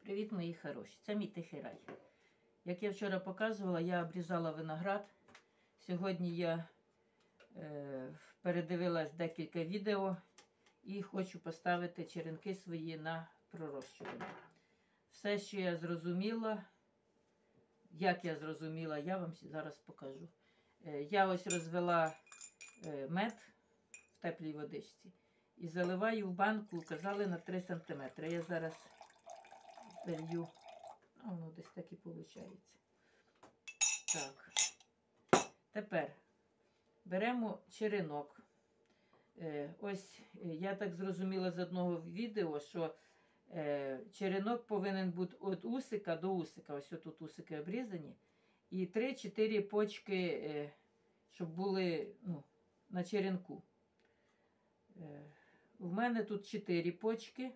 Привіт, мої хороші! Це мій тихий рай. Як я вчора показувала, я обрізала виноград. Сьогодні я передивилась декілька відео і хочу поставити черенки свої на пророщування. Все, що я зрозуміла, як я зрозуміла, я вам зараз покажу. Я ось розвела мед в теплій водичці і заливаю в банку, казали, на 3 см. Я зараз залью, воно десь так і виходить. Так. Тепер беремо черенок. Ось я так зрозуміла з одного відео, що черенок повинен бути від усика до усика. Ось тут усики обрізані. І 3-4 почки, щоб були на черенку. У мене тут 4 почки.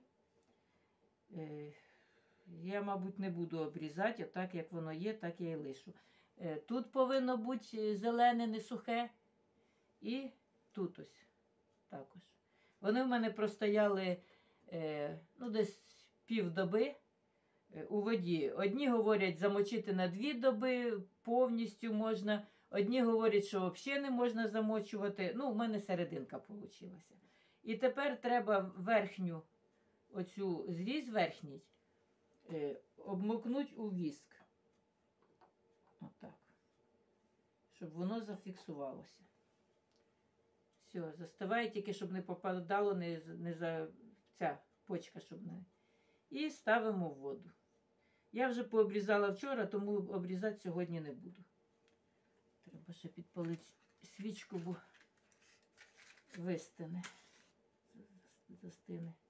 Я, мабуть, не буду обрізати, так як воно є, так я і лишу. Тут повинно бути зелене, не сухе. І тут ось також. Вони в мене простояли десь півдоби у воді. Одні говорять, замочити на 2 доби повністю можна. Одні говорять, що взагалі не можна замочувати. У мене серединка вийшла. І тепер треба верхню, оцю зріз верхній, обмокнуть у віск. Отак. Щоб воно зафіксувалося. Все, застиває тільки, щоб не попадало, не за ця почка, щоб не. І ставимо в воду. Я вже пообрізала вчора, тому обрізати сьогодні не буду. Треба ще підпалити свічку, бо вистине. Застине.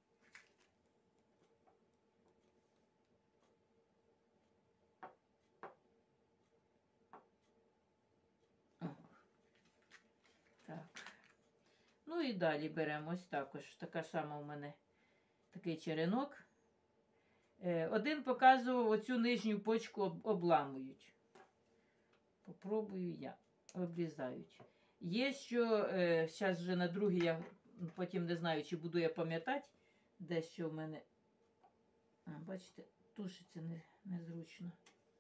Так. Ну і далі беремо ось також. Така сама у мене такий черенок. Один показував, оцю нижню почку обламують. Попробую я. Обрізають. Є, що зараз вже на другий, я потім не знаю, чи буду я пам'ятати, дещо в мене, бачите, тушиться незручно.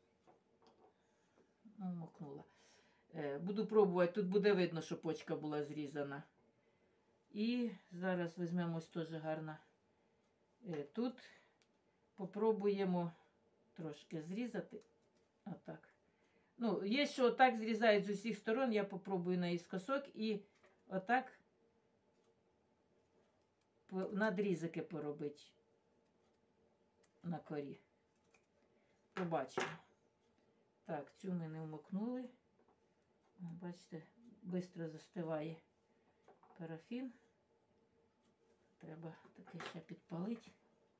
Мокнула. Буду пробувати, тут буде видно, що почка була зрізана. І зараз візьмемо ось теж гарно. Тут попробуємо трошки зрізати. Отак. Є, що отак зрізають з усіх сторон, я попробую наіскосок і отак надрізики поробити на корі. Побачимо. Так, цю ми не вмокнули. Бачите, швидко застиває парафін. Треба таке ще підпалити.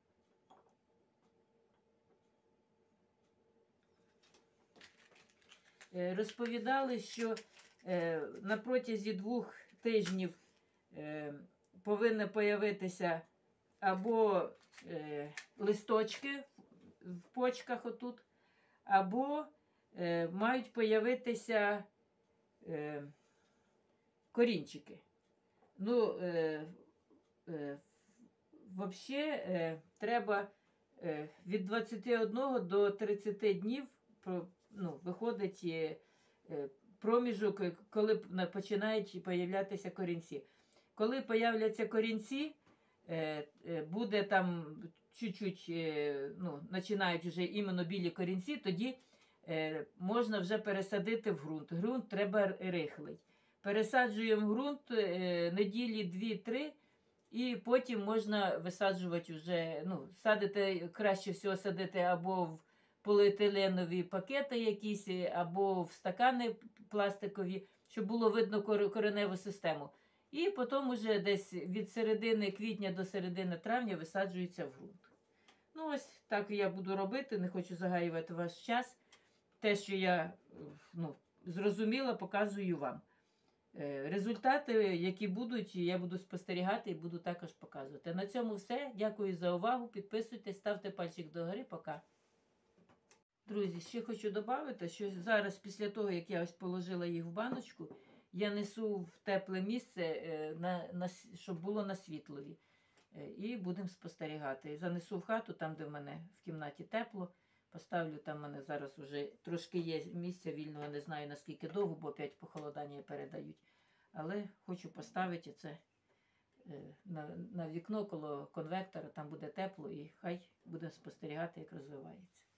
Розповідали, що на протязі 2 тижнів повинні появитися або листочки в почках отут, або мають появитися корінчики. Взагалі, треба від 21 до 30 днів виходить проміжок, коли починають появлятися корінці. Коли появляться корінці, буде там чуть-чуть, починають вже іменно білі корінці, тоді можна вже пересадити в ґрунт. Ґрунт треба рихлий. Пересаджуємо в ґрунт неділі 2-3, і потім можна висаджувати вже, садити, краще всього садити або в поліетиленові пакети якісь, або в стакани пластикові, щоб було видно кореневу систему. І потім уже десь від середини квітня до середини травня висаджується в ґрунт. Ось так я буду робити, не хочу загаювати ваш час. Те, що я зрозуміла, показую вам. Результати, які будуть, я буду спостерігати і буду також показувати. На цьому все. Дякую за увагу. Підписуйтесь, ставте пальчик догори. Пока. Друзі, ще хочу додати, що зараз, після того, як я ось положила їх в баночку, я несу в тепле місце, щоб було на світлові. І будемо спостерігати. І занесу в хату, там, де в мене в кімнаті тепло. Поставлю, там в мене зараз вже трошки є місця вільного, не знаю наскільки довго, бо опять похолодання передають. Але хочу поставити це на вікно коло конвектора, там буде тепло і хай будемо спостерігати, як розвивається.